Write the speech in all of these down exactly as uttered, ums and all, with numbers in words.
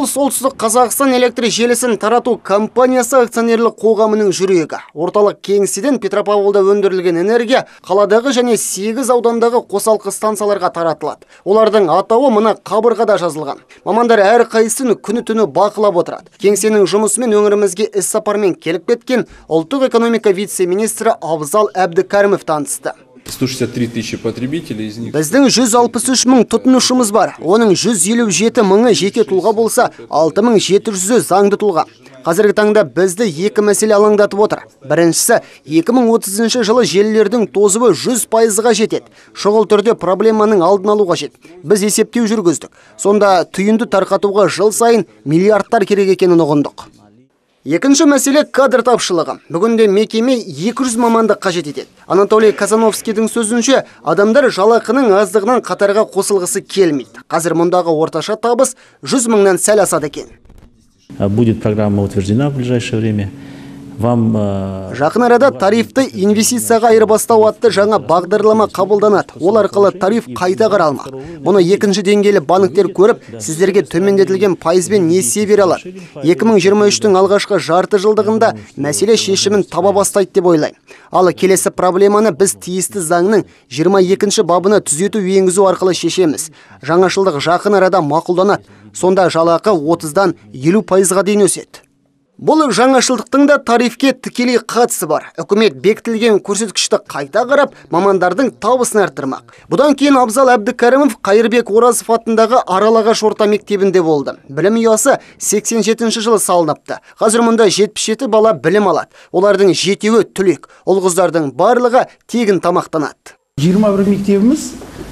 Солтүстік Қазақстан электр желісін тарату компаниясы акционерлік қоғамының жүрегі. Орталық кеңседен Петропавлда өндірілген энергия қаладағы және сегіз аудандағы қосалқы станцияларға таратылады. Олардың атауы мына қабырғада жазылған. Мамандар әр қайсысын күні-түні бақылап отырады. Кеңсенің жұмысымен өңірімізге іс-сапармен келіп кеткен ұлттық экономика вице-министрі Абзал Әбдікәрімов танысты. сто шестьдесят три тысячи потребителей, из них... Біздің жүз алпыс үш мың тұтынушымыз бар. Оның жүз елу жеті мыңы жеке тұлға болса, алты мың жеті жүзі заңды тұлға. Қазіргі таңда бізді екі мәселе алаңдатып отыр. Біріншісі, екі мың отызыншы жылы желілердің тозығы жүз пайызға жетеді. Шұғыл түрде проблеманың алдын алу қажет. Біз есептеу жүргіздік. Сонда түйінді тарқатуға жыл сайын миллиардтар керек екенін ұғындық. Екінші мәселе кадр тапшылығы. Бүгінде мекеме екі жүз маманды қажет етеді. Анатолий Казановскийдің сөзінше, адамдар жалақының аздығынан қатарға қосылғысы келмейді. Қазір мұндағы орташа табыс жүз мыңнан сәл асады екен. Будет программа утверждена в ближайшее время. Вам жақын арада тарифті инвестицияға айырбастау атты жаңа бағдарлама қабылданады. Ол арқылы тариф қайта қаралмақ. Мұны екінші деңгейлі банктер көріп, сіздерге төмендетілген пайызбен несие бере алады. екі мың жиырма үштің алғашқы жарты жылдығында мәселе шешімін таба бастайды деп ойлаймын. Ал келесі проблеманы біз тиісті заңның жиырма екінші бабына түзету енгізу арқылы шешеміз. Жаңашылдық жақын арада мақұлданады. Сонда жалақы отыздан елу пайызға дейін өседі. Бұл жаңашылдықтың да тарифке тікелей қатысы бар. Үкімет бекітілген көрсеткішті қайта қарап, мамандардың табысын арттырмақ. Бұдан кейін Абзал Әбдікәрімов Қайырбек Оразов атындағы Аралағаш орта мектебінде болды. Білім ұясы сексен жетінші жылы салыныпты. Қазір мұнда жетпіс жеті бала білім алады. Олардың жетеуі түлек. Ол қыздардың барлығы тегін тамақтанады. жиырма бір мектебіміз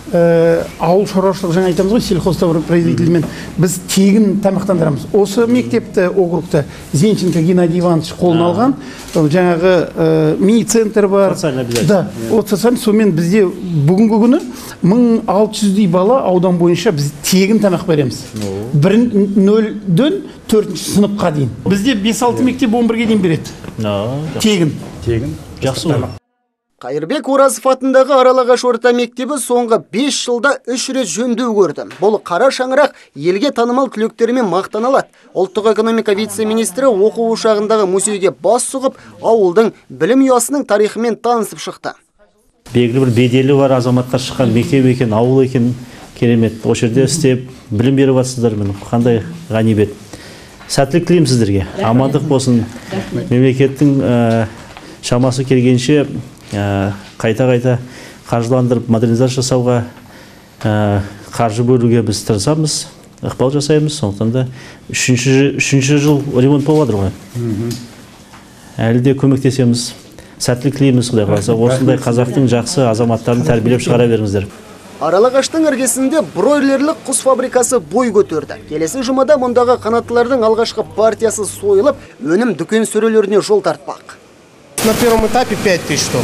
ауыл шаруашылық, жаңа айтамыз ғой, сельхозтоваропроизводительмен біз тегін тамақтандырамыз. Осы мектепті, округта Зенченко Геннадий Иванович қолын алған, жаңағы мини-центр бар. Да, от социальный, сонымен бізде бүгінгі күні мың алты жүздей бала аудан бойынша біз тегін тамақ береміз. нөлден төртінші сыныпқа дейін. Бізде бес алты мектеп он бірге дейін береді. Тегін. Тегін. Жақсы. Қайырбек Оразов атындағы Аралағаш орта мектебі соңғы бес жылда үш рет жөндеу көрді. Бұл қара шаңырақ елге танымал түлектерімен мақтаналады. Ұлттық экономика вице-министрі оқу ошағындағы музейге бас сұғып, ауылдың білім ұясының тарихымен танысып шықты. Белгілі бір беделі бар азаматқа шыққан мектеп екен, ауыл екен, керемет. Осы жерде істеп, білім беріп жатсыздар, қандай ғанибет. Сәттілік тілеймін сіздерге. Амандық болсын. Мемлекеттің шамасы келгенше қайта-қайта қаржыландырып модернизация жасауға, қаржы бөлуге біз тырысамыз, ықпал жасаймыз. Сондықтан да үшінші жыл ремонт болып жатыр ғой. Әлі де көмектесеміз. Сәттілік тілейміз, Құдай қаласа. Осындай қазақтың жақсы азаматтарын тәрбиелеп шығара беріңіздер. Аралағаштың іргесінде бройлерлік құс фабрикасы бой көтерді. Келесі жұмада мұндағы қанаттылардың алғашқы партиясы сойылып, өнім дүкен сөрелеріне жол тартпақ. На первом этапе пять тысяч штук.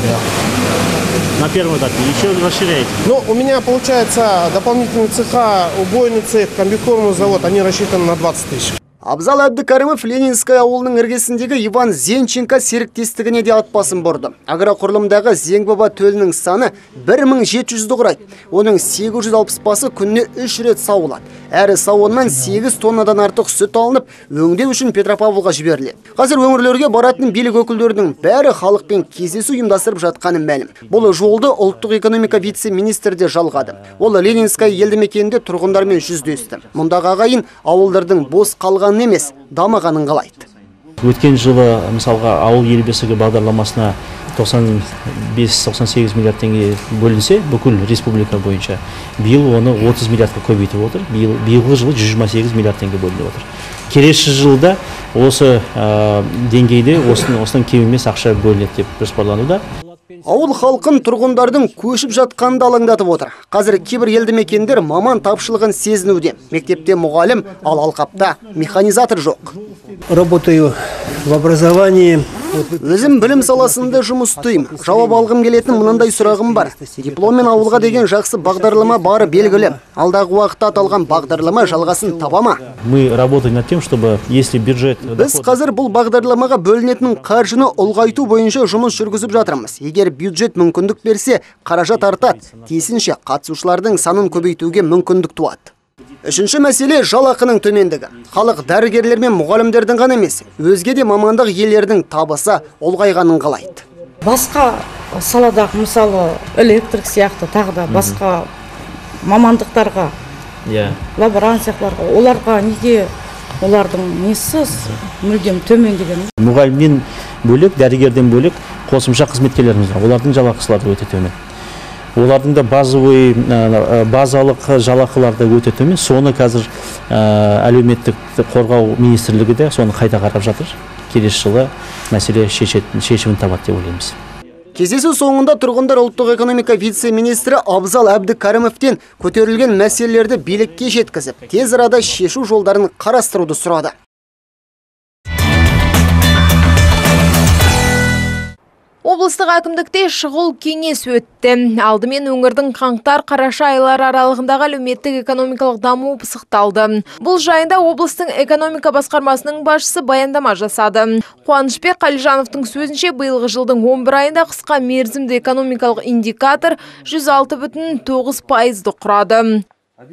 На первом этапе еще расширяете? Ну, у меня получается дополнительный цеха, убойный цех, комбикормовый завод, они рассчитаны на двадцать тысяч. Абзал Әбдікәрімов Ленинская ауылының іргесіндегі Иван Зенченко серіктестігіне де атпасын бұрды. Агроқұрылымдағы Зеңбаба төлінің саны бір мың жеті жүзді құрайды. Оның сегіз жүз алпыс басы күніне үш рет сауылады. Әрі сауыннан сегіз тоннадан артық сүт алынып, өңдеу үшін Петропавлға жіберіледі. Қазір өңірлерге баратын билік өкілдерінің бәрі халықпен кездесу ұйымдастырып жатқаны мәлім. Бұл жолды ұлттық экономика вице-министрі де жалғады. Ол Ленинская елді мекенінде тұрғындармен жүздесті. Мұндағы ағайын ауылдардың бос қалған емес, дамағанын қалайды. Өткен жылы мысалға ауыл ел бесігі бағдарламасына тоқсан бес тоқсан сегіз миллиард теңге бөлінсе, бүкіл республика бойынша, биыл оны отыз миллиардқа көбейтіп отыр. Биылғы жылы жүз жиырма сегіз миллиард теңге бөлініп отыр. Келесі жылда осы деңгейде осыдан кем емес ақша бөлінеді деп жоспарлануда. Ауыл халқын тұрғындардың көшіп жатқанды алаңдатып отыр. Қазір кейбір елді мекендер маман тапшылығын сезінуде. Мектепте мұғалім, ал алқапта механизатор жоқ. Работаю в образовании. Өзім білім саласында жұмыс істеймін. Жауап алғым келетін мынандай сұрағым бар. Дипломмен ауылға деген жақсы бағдарлама бары белгілі. Алдағы уақытта аталған бағдарлама жалғасын таба ма? Мы работаем над тем, чтобы если бюджет... Біз қазір бұл бағдарламаға бөлінетін қаржыны ұлғайту бойынша жұмыс жүргізіп жатырмыз. Егер бюджет мүмкіндік берсе, қаражат артады. Тиісінше қатысушылардың санын көбейтуге мүмкіндік туады. Үшінші мәселе жалақының төмендігі. Халық дәрігерлер мен мұғалімдердің ғана емес, өзге де мамандық иелерінің табысы ұлғайғанын қалайды. Басқа саладағы, мысалы, электрик сияқты тағы да басқа мамандықтарға, лаборант сияқтыларға, оларға неге олардың несі мүлдем төмен деген? Мұғалімнен бөлек, дәрігерден бөлек қосымша қызметкерлеріміз бар. Олардың жалақылары өте төмен. Олардың да базовый, базалық жалақыларды өте төмен. Соны қазір әлеуметтік қорғау министрлігі де соны қайта қарап жатыр. Келесі жылы мәселе шешімін табады деп ойлаймыз. Кездесу соңында тұрғындар ұлттық экономика вице-министрі Абзал Әбдікәрімовтен көтерілген мәселелерді билікке жеткізіп, тез арада шешу жолдарын қарастыруды сұрады. Облыстық әкімдікте шұғыл кеңес өтті. Алдымен өңірдің қаңтар-қараша айлары аралығындағы әлеуметтік экономикалық дамуы пысықталды. Бұл жайында облыстың экономика басқармасының басшысы баяндама жасады. Қуанышбек Қалижановтың сөзінше, биылғы жылдың он бір айында қысқа мерзімді экономикалық индикатор жүз алты бүтін тоғыз пайызды құрады.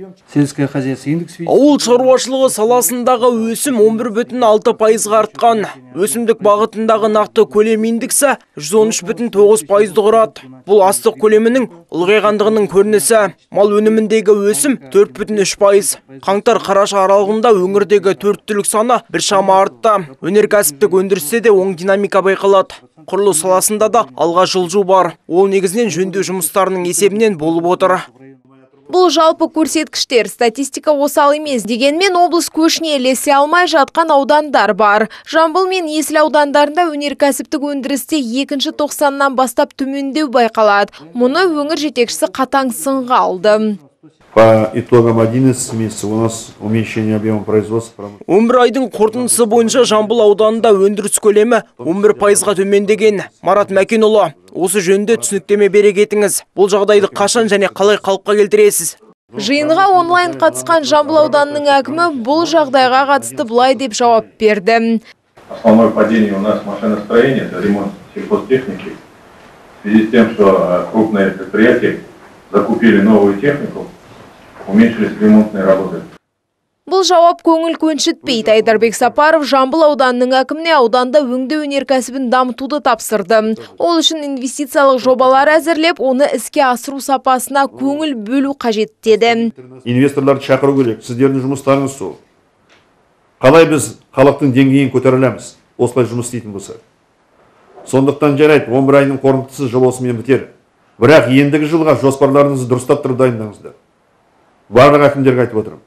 Ауыл шаруашылығы саласындағы өсім он бір бүтін алты пайызға артқан. Өсімдік бағытындағы нақты көлем индексі жүз он үш бүтін тоғыз пайызды құрады. Бұл астық көлемінің ұлғайғандығының көрінісі. Мал өніміндегі өсім төрт бүтін үш пайыз. Қаңтар-қараша аралығында өңірдегі төрт түлік саны біршама артты. Өнеркәсіптік өндірісте де оң динамика байқалады. Құрылыс саласында да алға жылжу бар. Ол негізінен жөндеу жұмыстарының есебінен болып отыр. Бұл жалпы көрсеткіштер, статистика осал емес. Дегенмен облыс көшіне ілесе алмай жатқан аудандар бар. Жамбыл мен Есіл аудандарында өнеркәсіптік өндірісте екінші тоқсаннан бастап төмендеу байқалады. Мұны өңір жетекшісі қатаң сынға алды. По итогам одиннадцати месяцев у нас уменьшение объема производства. он бір айдың қорытындысы бойынша Жамбыл ауданында өндіріс көлемі он бір пайызға төмендеген. Марат Мәкенұлы, осы жөнінде түсініктеме бере кетіңіз. Бұл жағдайды қашан және қалай қалыпқа келтіресіз? Жиынға онлайн қатысқан Жамбыл ауданының әкімі бұл жағдайға қатысты былай деп жауап берді. Основное падение у нас машиностроение, это ремонт сельхозтехники. В связи с тем, что крупные предприятия закупили новую технику, уменьшились ремонтные работы. Бұл жауап көңіл көншітпейді. Айдарбек Сапаров Жамбыл ауданының әкіміне ауданда өңдеу өнеркәсібін дамытуды тапсырды. Ол үшін инвестициялық жобалар әзірлеп, оны іске асыру сапасына көңіл бөлу қажет деді. Инвесторларды шақыру керек. Сіздердің жұмыстарыңыз сол. Қалай біз халықтың деңгейін көтерілеміз? Осылай жұмыс істейтін болса. Сондықтан жарайды, он бір айының қорытындысы жыл осымен бітер. Бірақ ендігі жылға жоспарларыңызды дұрыстап тұрып дайындаңыздар. Барлық әкімдерге айтып отырмын.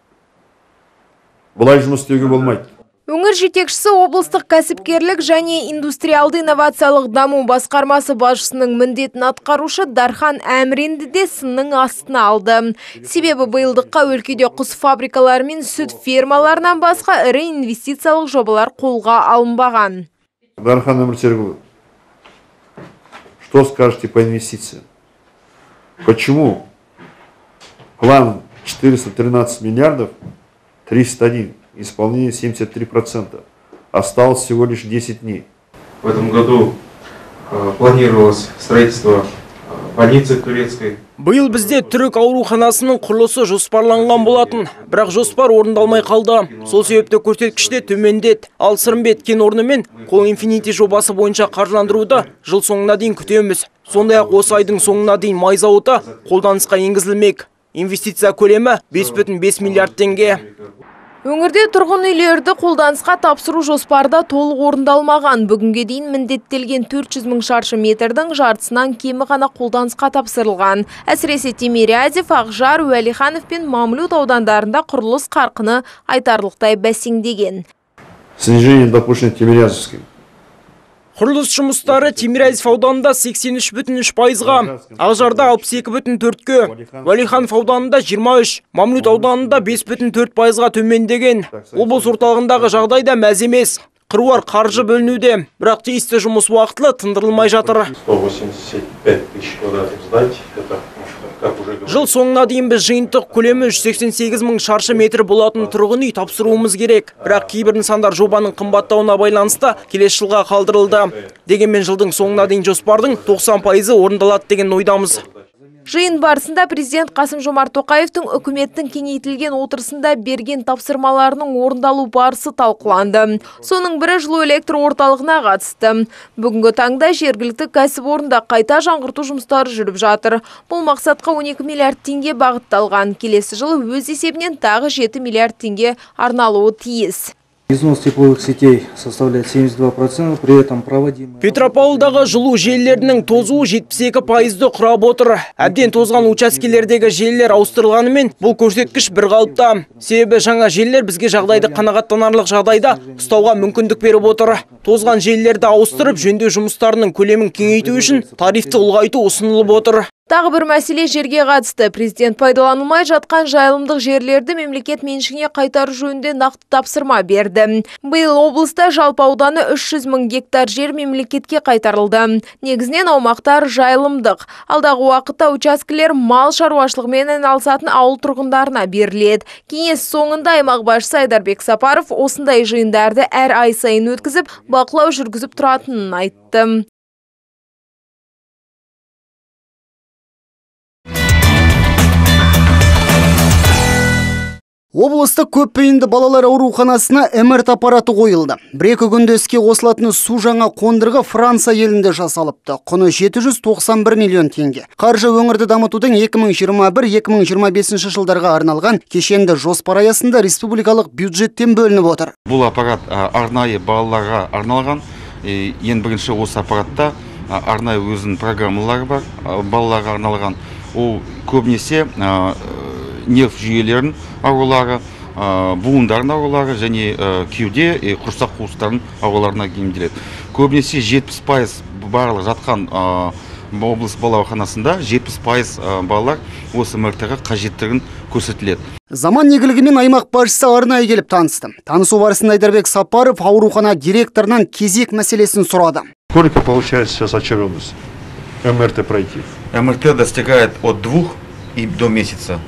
Бұлай жұмыс істеуге болмайды. Өңір жетекшісі облыстық кәсіпкерлік және индустриалды инновациялық даму басқармасы басшысының міндетін атқарушы Дархан Әмренді де сынның астына алды. Себебі биылдыққа өлкеде құс фабрикалары мен сүт фермаларынан басқа ірі инвестициялық жобалар қолға алынбаған. Дархан Әмір, что скажете по инвестициям? Почему план четыреста тринадцать миллиардов, триста один, исполнение семьдесят три процента, осталось всего лишь десять дней? В этом году э, планировалось строительство э, больницы турецкой. Биыл бізде түрік ауруханасының құрылысы жоспарланған болатын, бірақ жоспар орындалмай қалды. Сол себепті көрсеткіште төмендет. Ал Сырымбет кен орны мен Қол Инфинити жобасы бойынша қаржыландыруды жыл соңына дейін күтеміз. Сондай-ақ осы айдың соңына дейін май зауыты қолданысқа енгізілмек. Инвестиция көлемі бес бүтін бес миллиард теңге. Өңірде тұрғын үйлерді қолданысқа тапсыру жоспарда толық орындалмаған. Бүгінге дейін міндеттелген төрт жүз мың шаршы метрдің жартысынан кемі ғана қолданысқа тапсырылған. Әсіресе Тимирязев, Ақжар, Уәлиханов пен Мамлют аудандарында құрылыс қарқыны айтарлықтай бәсеңдеген. Снижение допущено Тимирязевским. Құрылыс жұмыстары Тимирязев ауданында сексен үш бүтін үш пайызға, Ақжарда алпыс екі бүтін төртке, Уәлиханов ауданында жиырма үш, Мамлют ауданында бес бүтін төрт пайызға төмендеген. Облыс орталығындағы жағдай да мәз емес. Қыруар қаржы бөлінуде, бірақ тиісті жұмыс уақытылы тындырылмай жатыр. Жыл соңына дейін біз жиынтық көлемі жүз сексен сегіз мың шаршы метр болатын тұрғын үй тапсыруымыз керек. Бірақ кейбір нысандар жобаның қымбаттауына байланысты келесі жылға қалдырылды. Дегенмен жылдың соңына дейін жоспардың тоқсан пайызы орындалады деген ойдамыз. Жиын барысында президент Қасым-Жомарт Тоқаевтың үкіметтің кеңейтілген отырысында берген тапсырмаларының орындалу барысы талқыланды. Соның бірі жылу электр орталығына қатысты. Бүгінгі таңда жергілікті кәсіпорында қайта жаңғырту жұмыстары жүріп жатыр. Бұл мақсатқа он екі миллиард теңге бағытталған. Келесі жылы өз есебінен тағы жеті миллиард теңге арналуы тиіс. Износ тепловых сетей составляет семьдесят два процента, при этом проводимые... Петропавлдағы жылу желілерінің тозуы жетпіс екі пайызды құрап отыр. Әбден тозған учаскелердегі желілер ауыстырылғанымен, бұл көрсеткіш бір қалыпта. Себебі жаңа желілер бізге жағдайды қанағаттанарлық жағдайда ұстауға мүмкіндік беріп отыр. Тозған желілерді ауыстырып, жөндеу жұмыстарының көлемін кеңейту үшін тарифті ұлғайту ұсынылып отыр. Тағы бір мәселе жерге қатысты. Президент пайдаланылмай жатқан жайылымдық жерлерді мемлекет меншігіне қайтару жөнінде нақты тапсырма берді. Биыл облыста жалпы ауданы үш жүз мың гектар жер мемлекетке қайтарылды. Негізінен аумақтар жайылымдық. Алдағы уақытта учаскелер мал шаруашылығымен айналысатын ауыл тұрғындарына беріледі. Кеңес соңында аймақ басшысы Айдарбек Сапаров осындай жиындарды әр ай сайын өткізіп, бақылау жүргізіп тұратынын айтты. Облыстық көпбейінді балалар ауруханасына эм эр тэ аппараты қойылды. Бір-екі күнде іске қосылатын су жаңа қондырғы Франция елінде жасалыпты. Құны жеті жүз тоқсан бір миллион теңге. Қаржы өңірді дамытудың екі мың жиырма бір екі мың жиырма бесінші жылдарға арналған кешенді жоспар аясында республикалық бюджеттен бөлініп отыр. Бұл аппарат арнайы балаларға арналған. Ең бірінші осы аппаратта арнайы өзінің программалары бар. Балаларға арналған. Ол көбінесе нерв жүйелерін аурулары, буындардың аурулары және кеуде, құрсақ қуыстардың ауруларына емделеді. Көбінесе жетпіс пайыз барлық жатқан облыс балауханасында жетпіс пайыз балалар осы эм эр тэға қажеттігін көрсетіледі. Заман игілігімен аймақ басшысы арнайы келіп танысты. Танысу барысында Айдарбек Сапаров аурухана директорынан кезек мәселесін сұрады. Сколько получается сейчас очередность эм эр тэ пройти? эм эр тэ достигает от двух и до месяца.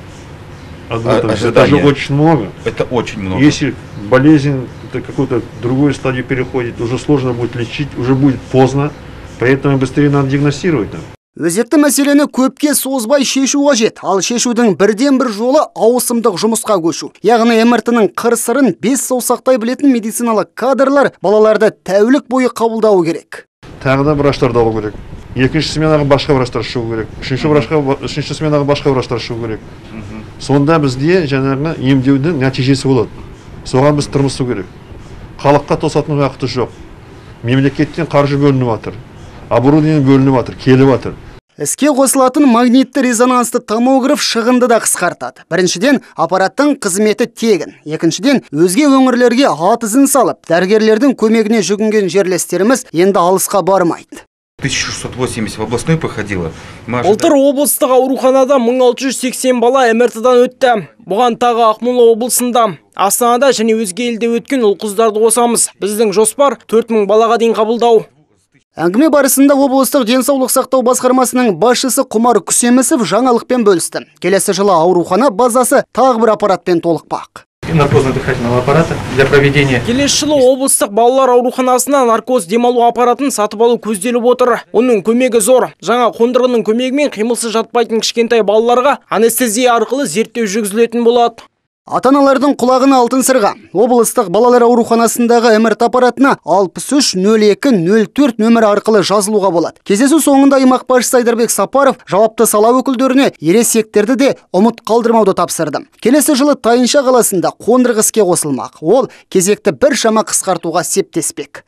Это же очень много. Это очень много. Если болезнь какую-то другую стадию переходит, уже сложно будет лечить, уже будет поздно, поэтому быстрее надо диагностировать. Өзекті мәселені көпке созбай шешу қажет. Ал шешудің бірден бір жолы ауысымдық жұмысқа көшу. Яғни эм эр тэның қыр-сырын бес саусақтай білетін медициналық кадрлар балаларды тәулік бойы қабылдауы керек. Тағы да врачтар алу керек. Екінші сменаға басқа врачтар шығу керек. Үшінші врачқа, үшінші сменаға басқа врачтар шығу керек. Сонда бізде жаңағы емдеудің нәтижесі болады. Соған біз тырмысу керек. Халыққа тосатын уақыты жоқ. Мемлекеттен қаржы бөлініп жатыр. Оборудование бөлініп жатыр, келіп жатыр. Іске қосылатын магнитті резонансты томограф шығынды да қысқартады. Біріншіден, аппараттың қызметі тегін. Екіншіден, өзге өңірлерге ат ізін салып, дәрігерлердің көмегіне жүгінген жерлестеріміз енді алысқа бармайды. тысяча шестьсот восемьдесят в областной проходило. Былтыр облыстық ауруханада мың алты жүз сексен бала эм эр тэдан өтті. Бұған тағы Ақмола облысында, Астанада және өзге елде өткен ұл-қыздарды қосамыз. Біздің жоспар төрт мың балаға дейін қабылдау. Әңгіме барысында облыстық денсаулық сақтау басқармасының басшысы Құмар Күсемісов жаңалықпен бөлісті. Келесі жылы аурухана базасы тағы бір аппаратпен толықпақ. Наркозно-дыхательного аппарата для проведения. Келесі жылы облыстық балалар ауруханасына наркоз демалу аппаратын сатып алу көзделіп отыр. Оның көмегі зор. Жаңа қондырғының көмегімен қимылсыз жатпайтын кішкентай балаларға анестезия арқылы зерттеу жүргізілетін болады. Ата-аналардың құлағына алтын сырға. Облыстық балалар ауруханасындағы эм эр тэ аппаратына алпыс үш нөл екі нөл төрт нөмірі арқылы жазылуға болады. Кездесу соңында аймақ басшысы Айдарбек Сапаров жауапты сала өкілдеріне ересектерді де ұмыт қалдырмауды тапсырды. Келесі жылы Тайынша қаласында қондырғы іске қосылмақ. Ол кезекті бір шама қысқартуға септеспек.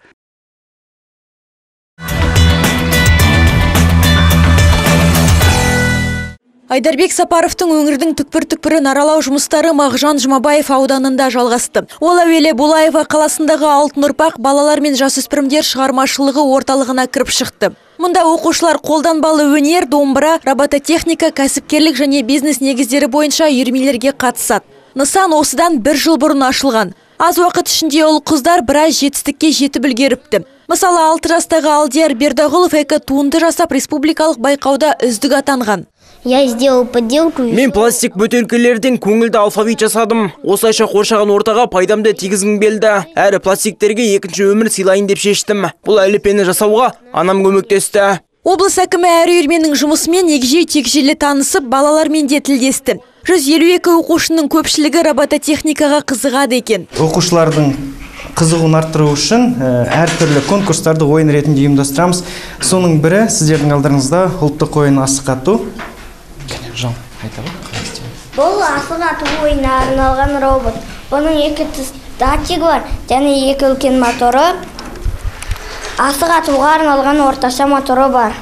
Айдарбек Сапаровтың өңірдің түкпір-түкпірін аралау жұмыстары Мағжан Жұмабаев ауданында жалғасты. Ол әуелі Булаева қаласындағы Алтын ұрпақ балалар мен жасөспірімдер шығармашылығы орталығына кіріп шықты. Мұнда оқушылар қолданбалы өнер, домбыра, робототехника, кәсіпкерлік және бизнес негіздері бойынша үйірмелерге қатысады. Нысан осыдан бір жыл бұрын ашылған. Аз уақыт ішінде ол қыздар біраз жетістікке жетіп үлгеріпті. Мысалы, алты жастағы Алдияр Бердағұлов эко туынды жасап республикалық байқауда үздік атанған. Я сделал подделку. Мен пластик бөтелкелерден көңілді алфавит жасадым. Осылайша қоршаған ортаға пайдамды тигізгім келді. Әрі пластиктерге екінші өмір сыйлайын деп шештім. Бұл әліппені жасауға анам көмектесті. Облыс әкімі әр үйірменің жұмысымен егжей-тегжейлі танысып, балалармен де тілдесті. жүз елу екі оқушының көпшілігі робототехникаға қызығады екен. Оқушылардың қызығын арттыру үшін әртүрлі конкурстарды ойын ретінде ұйымдастырамыз. Соның бірі сіздердің алдарыңызда ұлттық ойын асық ату. Бұл асық ату ойынына арналған робот. Бұның екі датчигі бар, және екі үлкен моторы. Асық атуға арналған орташа моторы бар.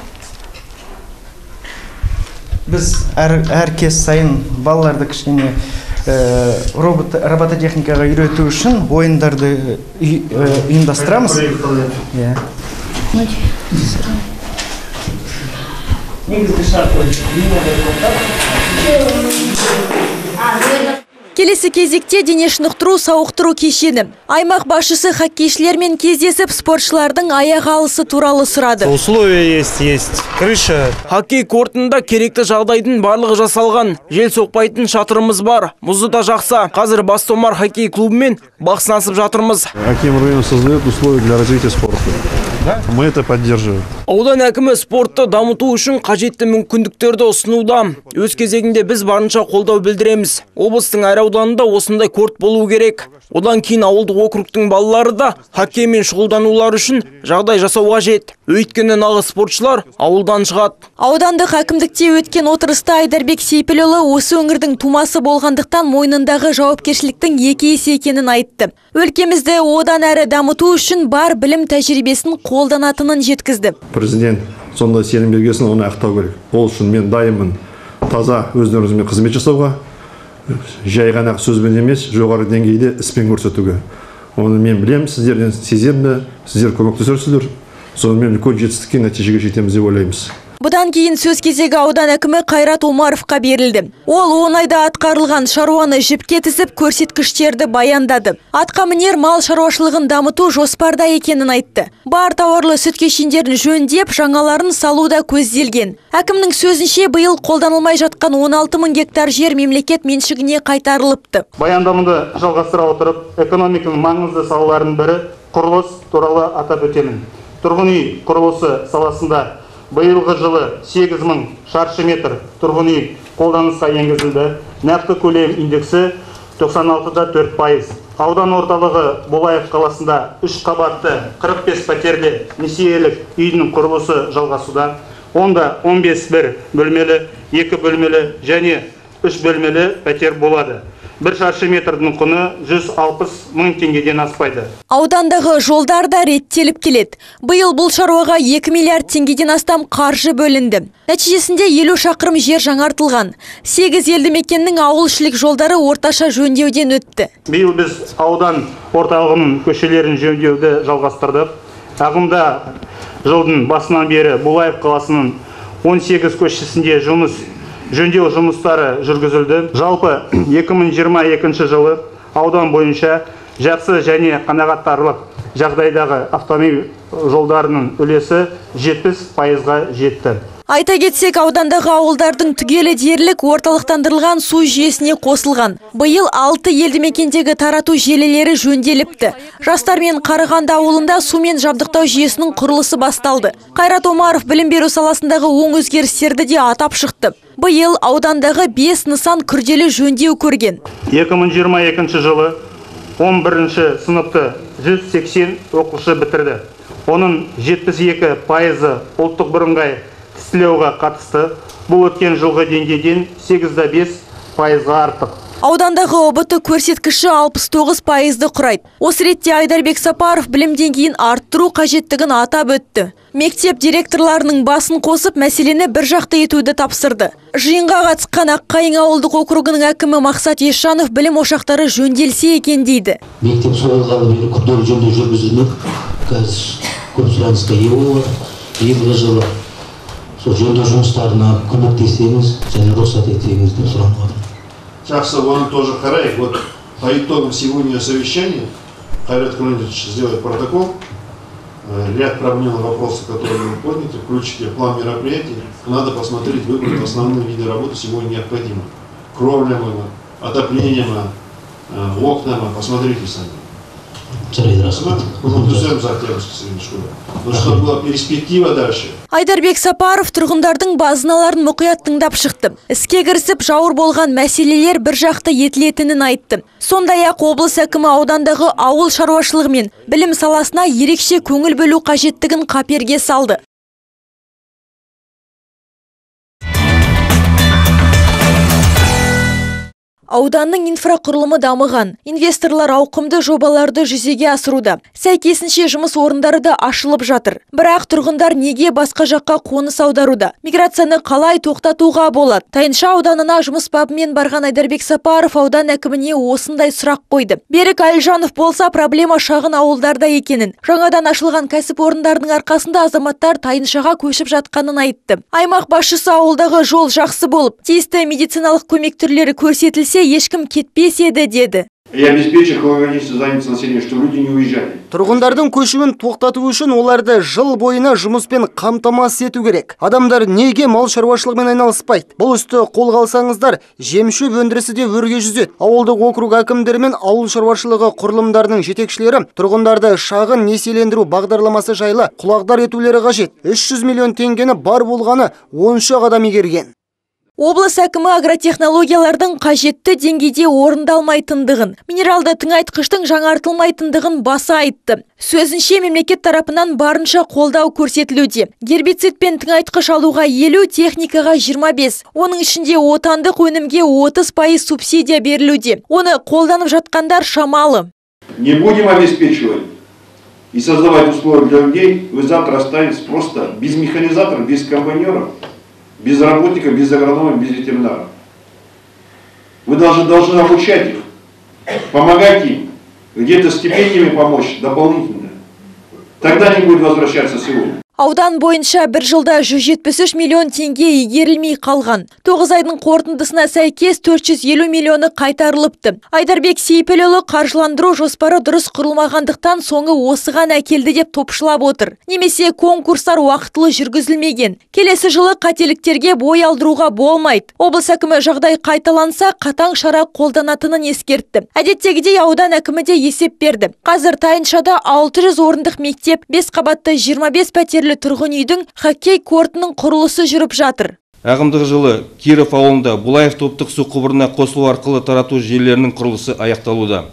Біз әр кез сайын балаларды кішкене робототехникаға үйрету үшін ойындарды ұйымдастырамыз. Негізгі шарт Келесі кезекте дене шынықтыру сауықтыру кешені. Аймақ басшысы хоккейшілермен кездесіп, спортшылардың аяқ алысы туралы сұрады. Условия есть, есть крыша. Хоккей кортында керекті жағдайдың барлығы жасалған. Жел соқпайтын шатырымыз бар. Мұзы да жақса. Қазір Бастомар хоккей клубымен бақ сынасып жатырмыз. Аким район создает условия для развития спорта. Мы это поддерживаем. Аудан әкімі спортты дамыту үшін қажетті мүмкіндіктерді ұсынуда. Өз кезегінде біз барынша қолдау білдіреміз. Облыстың әр ауданында осындай корт болу керек. Одан кейін ауылдық округтың балалары да хоккеймен шұғылданулар үшін жағдай жасау қажет. Өйткені нағыз спортшылар ауылдан шығады. Аудандық әкімдікте өткен отырыста Айдарбек Сейпілұлы осы өңірдің тумасы болғандықтан мойнындағы жауапкершіліктің екі есе екенін айтты. Өлкемізді одан әрі дамыту үшін бар білім тәжірибесін қолданатынын жеткізді. Президент сонда сенім бергесін оны ақтау керек. Ол үшін мен дайынмын таза өздеріңізбен қызмет жасауға, жай ғана сөзбен емес, жоғары деңгейде іспен көрсетуге. Оны мен білем, сіздерден сеземді, сіздер көмектесерсіздер. Сонымен үлкен жетістікке нәтижеге жетеміз деп ойлаймыз. Бұдан кейін сөз кезегі аудан әкімі Қайрат Омаровқа берілді. Ол он айда атқарылған шаруаны жіпке тізіп көрсеткіштерді баяндады. Атқамінер мал шаруашылығын дамыту жоспарда екенін айтты. Бар тауарлы сүт кешендерін жөндеп, жаңаларын салуда көзделген. Әкімнің сөзінше биыл қолданылмай жатқан он алты мың гектар жер мемлекет меншігіне қайтарылыпты. Баяндаманы жалғастыра отырып, экономиканың маңызды салаларының бірі құрылыс туралы атап өтемін. Тұрғын үй құрылысы саласында биылғы жылы сегіз мың шаршы метр тұрғын үй қолданысқа енгізілді. Нақты көлем индексі тоқсан алты да төрт пайыз. Аудан орталығы Булаев қаласында үш қабатты қырық бес пәтерлі несиелік үйдің құрылысы жалғасуда. Онда он бес бір бөлмелі, екі бөлмелі және үш бөлмелі пәтер болады. Бір шаршы метрдің құны жүз алпыс мың теңгеден аспайды. Аудандағы жолдар да реттеліп келеді. Биыл бұл шаруаға екі миллиард теңгеден астам қаржы бөлінді. Нәтижесінде елу шақырым жер жаңартылған. сегіз елді мекеннің ауылшілік жолдары орташа жөндеуден өтті. Биыл біз аудан орталығының көшелерін жөндеуді жалғастырдық. Ағымда жылдың басынан бері Булаев қаласының он сегіз көшесінде жұмыс жөндеу жұмыстары жүргізілді. Жалпы екі мың жиырма екінші жылы аудан бойынша жақсы және қанағаттарлық жағдайдағы автомобиль жолдарының үлесі жетпіс пайызға жетті. Айта кетсек, аудандағы ауылдардың түгелі дерлік орталықтандырылған су жүйесіне қосылған. Биыл алты елді мекендегі тарату желілері жөнделіпті. Жастар мен Қарағанды ауылында сумен жабдықтау жүйесінің құрылысы басталды. Қайрат Омаров білім беру саласындағы оң өзгерістерді де атап шықты. Биыл аудандағы бес нысан күрделі жөндеу көрген. екі мың жиырма екінші жылы он бірінші сыныпты жүз сексен оқушы бітірді. Оның жетпіс екі пайызы ұлттық бірыңғай тестілеуге қатысты. Бұл өткен жылғы деңгейден сегіз де бес пайызға артық. Аудандағы ұбт көрсеткіші алпыс тоғыз пайызды құрайды. Осы ретте Айдарбек Сапаров білім деңгейін арттыру қажеттігін атап өтті. Мектеп директорларының басын қосып, мәселені бір жақты етуді тапсырды. Жиынға қатысқан Аққайың ауылдық округының әкімі Мақсат Ешанов білім ошақтары жөнделсе екен дейді. Мектеп соғылғалы бері күрделі жөндеу жүргізілмек. Қазір көп сұранысқа ие болып отыр. Биылғы жылы сол жөндеу жұмыстарына көмектесеңіз және рұқсат етсеңіз деп сұранып отырмын. Жақсы, оны тоже қарайық. Вот по итогам сегодня совещания Қайрат Каландович сделает протокол. Ряд проблемных вопросов, которые были подняты, включите план мероприятий. Надо посмотреть, выбрать основные виды работы сегодня необходимы. Кровлями, отоплением, окнами. Посмотрите сами. жарайды рахмет. Подтверждаем Октябрьской средней школе. Но чтобы была перспектива дальше. Айдарбек Сапаров тұрғындардың базыналарын мұқият тыңдап шықты. Іске кірісіп жауыр болған мәселелер бір жақты етілетінін айтты. Сондай-ақ облыс әкімі аудандағы ауыл шаруашылығы мен білім саласына ерекше көңіл бөлу қажеттігін қаперге салды. Ауданның инфрақұрылымы дамыған, инвесторлар ауқымды жобаларды жүзеге асыруда. Сәйкесінше жұмыс орындары да ашылып жатыр. Бірақ тұрғындар неге басқа жаққа қоныс аударуда? Миграцияны қалай тоқтатуға болады? Тайынша ауданына жұмыс бабымен барған Айдарбек Сапаров аудан әкіміне осындай сұрақ қойды. Берік Әлжанов болса проблема шағын ауылдарда екенін, жаңадан ашылған кәсіпорындардың арқасында азаматтар Тайыншаға көшіп жатқанын айтты. Аймақ басшысы ауылдағы жол жақсы болып, тиісті медициналық көмек түрлері көрсетілсе, ешкім кетпес еді деді. И обеспечить кругосветную занятость населения, чтобы люди не уезжали. Тұрғындардың көшуін тоқтату үшін оларды жыл бойына жұмыспен қамтамасыз ету керек. Адамдар неге мал шаруашылығымен айналыспайды? Бұл істі қолға алсаңыздар, жемшөп өндірісі де өрге жүзеді. Ауылдық округ әкімдері мен ауыл шаруашылығы құрылымдарының жетекшілері тұрғындарды шағын несиелендіру бағдарламасы жайлы құлағдар етулері қажет. үш жүз миллион теңгені бар болғаны он үш адам игерген. Облыс әкімі агротехнологиялардың қажетті деңгейде орындалмайтындығын, минералды тыңайтқыштың жаңартылмайтындығын баса айтты. Сөзінше мемлекет тарапынан барынша қолдау көрсетілуде. Гербицид пен тыңайтқыш алуға елу, техникаға жиырма бес, оның ішінде отандық өнімге отыз пайыз субсидия берілуде. Оны қолданып жатқандар шамалы. Не будем обеспечивать и создавать условия для людей, вы завтра останетесь просто без механизаторов, без комбайнеров, без работников, без агрономов, без ветеринаров. Вы должны, должны обучать их, помогать им, где-то стипендиями помочь дополнительно. Тогда они будут возвращаться сегодня. Аудан бойынша бір жылда жүз жетпіс үш миллион теңге игерілмей қалған. тоғыз айдың қорытындысына сәйкес төрт жүз елу миллионы қайтарылыпты. Айдарбек Сейпелұлы қаржыландыру жоспары дұрыс құрылмағандықтан соңы осыған әкелді деп топшылап отыр. Немесе конкурстар уақытылы жүргізілмеген. Келесі жылы қателіктерге бой алдыруға болмайды. Облыс әкімі жағдай қайталанса, қатаң шара қолданатынын ескертті. Әдеттегідей аудан әкімі де есеп берді. Қазір Тайыншада алты жүз орындық мектеп, бес қабатты жиырма бес пәтерлі тұрғын үйдің хоккей кортының құрылысы жүріп жатыр. Ағымдағы жылы Киров ауылында Булаев топтық су құбырына қосылу арқылы тарату желілерінің құрылысы аяқталуда.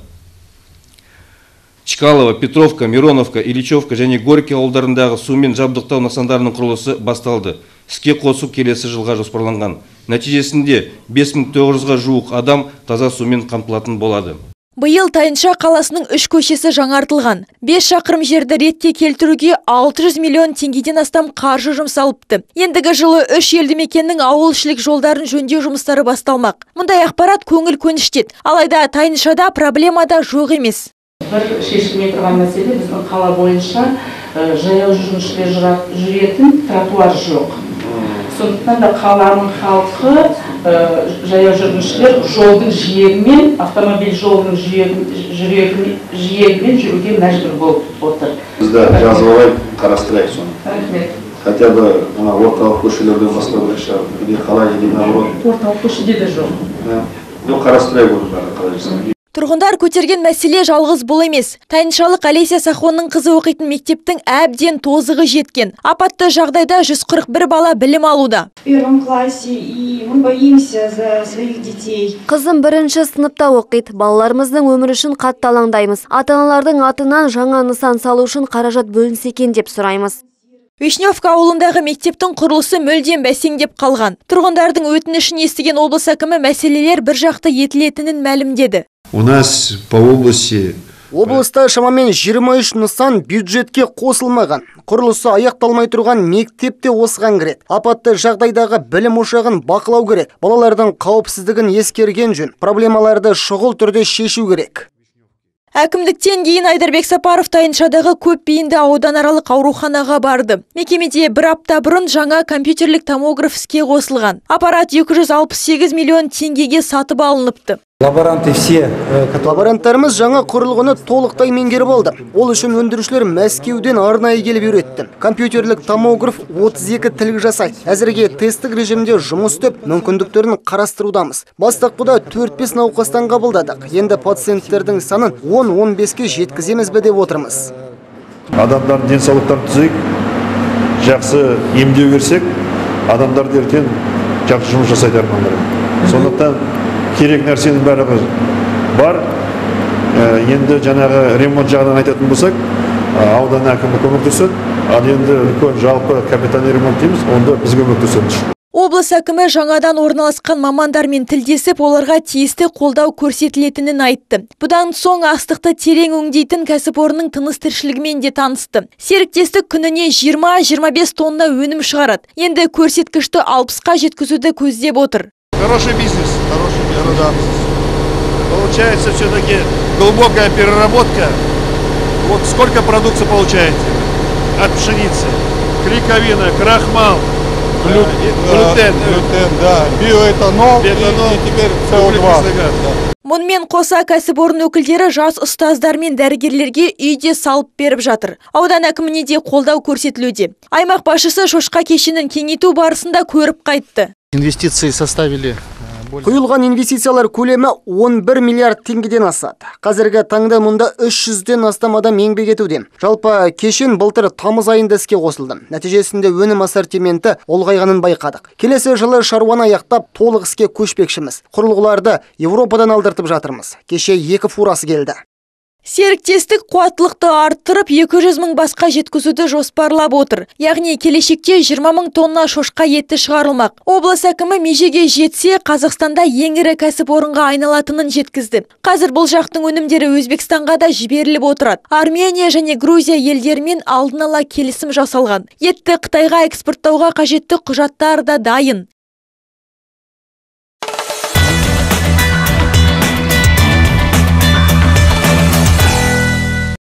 Чкалова, Петровка, Мироновка, Ильичевка және Горький ауылдарындағы сумен жабдықтау нысандарының құрылысы басталды. Іске қосу келесі жылға жоспарланған. Нәтижесінде бес мың тоғыз жүзге жуық адам таза сумен қамтылатын болады. Биыл Тайынша қаласының үш көшесі жаңартылған. бес шақырым жерді ретке келтіруге алты жүз миллион теңгеден астам қаржы жұмсалыпты. Ендігі жылы үш елді мекеннің ауылшілік жолдарын жөндеу жұмыстары басталмақ. Мұндай ақпарат көңіл көншітеді. Алайда Тайыншада проблема да жоқ емес. Бір шешілмей тұрған мәселе біздің қала бойынша жаяу жүргіншілер жүретін тротуар жоқ. Сондықтан да қаланың халқы жаяу жүргіншілер жолдың жиегімен, автомобиль жолының жиегімен жүруге мәжбүр болып отыр. Бізді жазып алайық, қарастырайық соны. Рахмет. Хотя бы орталық көшелерден бастау керек шығар. Или қалай, или наоборот. Орталық көшеде де жоқ. Ну, қарастырайық оны бәрі қалай жасаймыз. Тұрғындар көтерген мәселе жалғыз бұл емес. Тайыншалық Олеся Сахонның қызы оқитын мектептің әбден тозығы жеткен. Апатты жағдайда жүз қырық бір бала білім алуда. В первом классе, и мы боимся за своих детей. Қызым бірінші сыныпта оқиды. Балаларымыздың өмірі үшін қатты алаңдаймыз. Ата-аналардың атынан жаңа нысан салу үшін қаражат бөлінсе екен деп сұраймыз. Вишневка ауылындағы мектептің құрылысы мүлдем бәсеңдеп қалған. Тұрғындардың өтінішін естіген облыс әкімі мәселелер бір жақты етілетінін мәлімдеді. У нас по области Облыста шамамен жиырма үш нысан бюджетке қосылмаған. Құрылысы аяқталмай тұрған мектеп те осыған кіреді. Апатты жағдайдағы білім ошағын бақылау керек. Балалардың қауіпсіздігін ескерген жөн. Проблемаларды шұғыл түрде шешу керек. Әкімдіктен кейін Айдарбек Сапаров Тайыншадағы көп бейінді ауданаралық ауруханаға барды. Мекемеде бір апта бұрын жаңа компьютерлік томограф іске қосылған. Аппарат екі жүз алпыс сегіз миллион теңгеге сатып алыныпты. Лаборанты все. Лаборанттарымыз жаңа құрылғыны толықтай меңгеріп алды. Ол үшін өндірушілер Мәскеуден арнайы келіп үйретті. Компьютерлік томограф отыз екі тілік жасайды. Әзірге тесттік режимде жұмыс істеп, мүмкіндіктерін қарастырудамыз. Бастапқыда төрт бес науқастан қабылдадық. Енді пациенттердің санын он он беске жеткіземіз бе деп отырмыз. Адамдардың денсаулықтарын түзейік, жақсы емдеу берсек, адамдар ертең жақсы жұмыс жасайды армандар. Сондықтан керек нәрсенің барлығы бар. Енді жаңағы ремонт жағынан айтатын болсақ, аудан әкімі көмектеседі. Ал енді үлкен жалпы капитальный ремонт дейміз, онда біз көмектесеміз. Облыс әкімі жаңадан орналасқан мамандармен тілдесіп, оларға тиісті қолдау көрсетілетінін айтты. Бұдан соң астықты терең өңдейтін кәсіпорынның тыныс-тіршілігімен де танысты. Серіктестік күніне жиырма жиырма бес тонна өнім шығарады. Енді көрсеткішті алпысқа жеткізуді көздеп отыр. Хороший бизнес, хороший бизнес. Получается все-таки глубокая переработка. Вот сколько продукции получаете от пшеницы? Клейковина, крахмал, глютен, глютен, да, биоэтанол, биоэтанол и теперь С О два. Мұнымен қоса кәсіпорын өкілдері жас ұстаздар мен дәрігерлерге үйде салып беріп жатыр. Аудан әкіміне де қолдау көрсетілуде. Аймақ басшысы шошқа кешенін кеңейту барысында көріп қайтты. Инвестиции составили. Құйылған инвестициялар көлемі он бір миллиард теңгеден асады. Қазіргі таңда мұнда үш жүзден астам адам еңбек етуде. Жалпы кешен былтыр тамыз айында іске қосылды. Нәтижесінде өнім ассортименті ұлғайғанын байқадық. Келесі жылы шаруаны аяқтап толық іске көшпекшіміз. Құрылғыларды Европадан алдыртып жатырмыз. Кеше екі фурасы келді. Серіктестік қуаттылықты арттырып, екі жүз мың басқа жеткізуді жоспарлап отыр. Яғни келешекте жиырма мың тонна шошқа еті шығарылмақ. Облыс әкімі межеге жетсе, Қазақстанда ең ірі кәсіпорынға айналатынын жеткізді. Қазір бұл жақтың өнімдері Өзбекстанға да жіберіліп отырады. Армения және Грузия елдерімен алдын ала келісім жасалған. Етті Қытайға экспорттауға қажетті құжаттар да дайын.